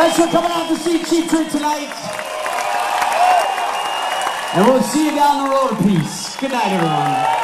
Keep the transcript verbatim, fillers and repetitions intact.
Thanks for coming out to see Cheap Trick tonight. And we'll see you down the road. Peace. Good night, everyone.